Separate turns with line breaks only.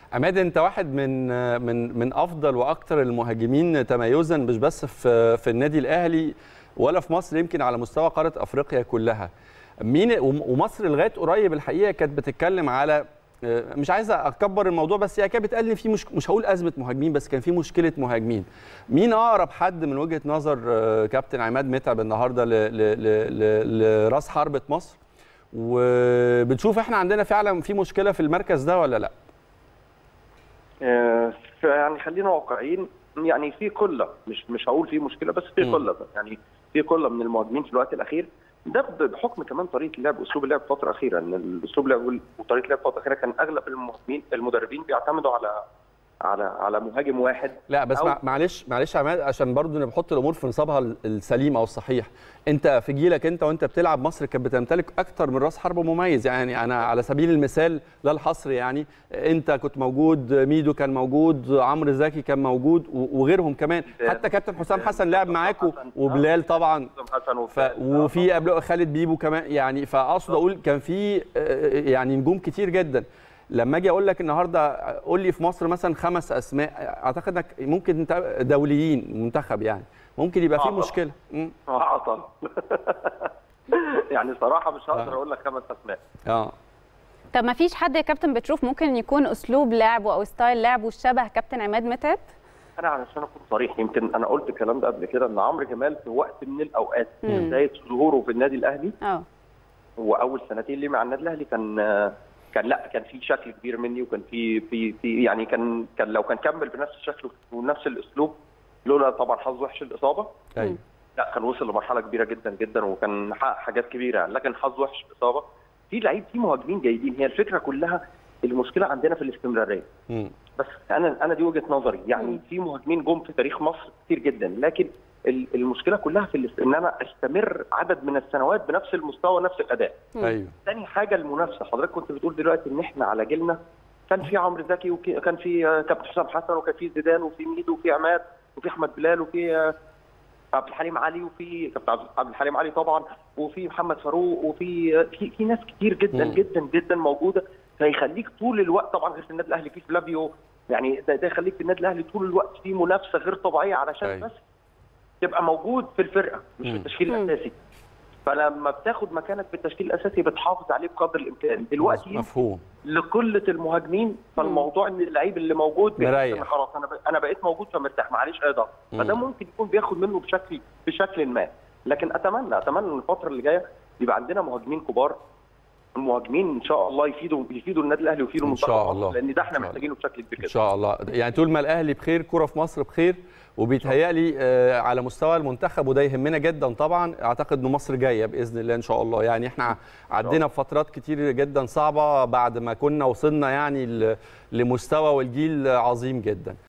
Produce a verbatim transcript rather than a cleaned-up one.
عماد، انت واحد من من من افضل واكثر المهاجمين تميزا، مش بس في في النادي الاهلي ولا في مصر، يمكن على مستوى قاره افريقيا كلها. مين ومصر لغايه قريب الحقيقه كانت بتتكلم على، مش عايز اكبر الموضوع، بس هي كانت بتقال ان في مش مش هقول ازمه مهاجمين، بس كان في مشكله مهاجمين. مين اقرب حد من وجهه نظر كابتن عماد متعب النهارده لراس حربه مصر؟ وبتشوف احنا عندنا فعلا في مشكله في المركز ده ولا لا؟
يعني خلينا واقعيين، يعني في قله، مش مش هقول في مشكله، بس في قله، يعني في قله من المهاجمين في الوقت الاخير. ده بحكم كمان طريقه اللعب واسلوب اللعب الفتره الاخيره، ان الاسلوب اللعب وطريقه اللعب الفتره الاخيره كان اغلب المهاجمين المدربين بيعتمدوا على على على مهاجم واحد.
لا بس معلش معلش يا عماد، عشان برضه نحط الامور في نصابها السليم او الصحيح. انت في جيلك انت وانت بتلعب، مصر كانت بتمتلك اكتر من راس حربه مميز. يعني انا على سبيل المثال لا الحصر، يعني انت كنت موجود، ميدو كان موجود، عمرو زكي كان موجود، وغيرهم كمان، حتى كابتن حسام حسن لعب معاكم، وبلال طبعا، ف... وفي قبله خالد بيبو كمان. يعني فاقصد اقول كان في يعني نجوم كتير جدا. لما اجي اقول لك النهارده قول لي في مصر مثلا خمس اسماء، اعتقد انك ممكن انت دوليين منتخب، يعني ممكن يبقى في مشكله.
عطل يعني صراحه مش هقدر اقول لك خمس اسماء.
اه
طب ما فيش حد يا كابتن بتشوف ممكن يكون اسلوب لعبه او ستايل لعبه شبه كابتن عماد متعب؟
انا علشان اكون صريح، يمكن انا قلت الكلام ده قبل كده، ان عمرو جمال في وقت من الاوقات بدايه ظهوره في النادي الاهلي اه واول سنتين ليه مع النادي الاهلي كان كان لا كان في شكل كبير مني، وكان في في في يعني كان كان لو كان كمل بنفس الشكل ونفس الاسلوب، لولا طبعا حظ وحش الاصابه.
ايوه
لا كان وصل لمرحله كبيره جدا جدا، وكان حقق حاجات كبيره يعني، لكن حظ وحش الاصابه. في لعيب، في مهاجمين جيدين، هي الفكره كلها المشكله عندنا في الاستمراريه. م. بس انا انا دي وجهه نظري، يعني م. في مهاجمين جم في تاريخ مصر كتير جدا، لكن المشكله كلها في ان انا استمر عدد من السنوات بنفس المستوى نفس الاداء.
ايوه.
ثاني حاجه المنافسه، حضرتك كنت بتقول دلوقتي ان احنا على جيلنا كان في عمرو زكي، وكان في كابتن حسام حسن، وكان في زيدان، وفي ميدو، وفي عماد، وفي احمد بلال، وفي عبد الحليم علي، وفي كابتن عبد الحليم علي طبعا، وفي محمد فاروق، وفي في في ناس كتير جدا م. جدا جدا موجوده، فيخليك طول الوقت طبعا غير في النادي الاهلي في فلافيو، يعني ده, ده يخليك في النادي الاهلي طول الوقت في منافسه غير طبيعيه علشان أي. بس تبقى موجود في الفرقه مش في التشكيل الاساسي. فلما بتاخد مكانك في التشكيل الاساسي بتحافظ عليه بقدر الامكان. دلوقتي
مفهوم
لقله المهاجمين، فالموضوع ان اللعيب اللي موجود
مريح،
خلاص انا انا بقيت موجود فمرتاح، معليش اي ضغط، فده ممكن يكون بياخد منه بشكل بشكل ما. لكن اتمنى اتمنى ان الفتره اللي جايه يبقى عندنا مهاجمين كبار، المهاجمين ان شاء الله يفيدوا يفيدوا النادي الاهلي ويفيدوا
المنتخب، ان شاء الله،
لان ده احنا محتاجينه بشكل كبير
ان شاء الله. يعني طول ما الاهلي بخير كرة في مصر بخير، وبيتهيألي آه على مستوى المنتخب، وده يهمنا جدا طبعا. اعتقد ان مصر جايه باذن الله ان شاء الله. يعني احنا عدينا بفترات كتير جدا صعبه بعد ما كنا وصلنا يعني لمستوى والجيل عظيم جدا.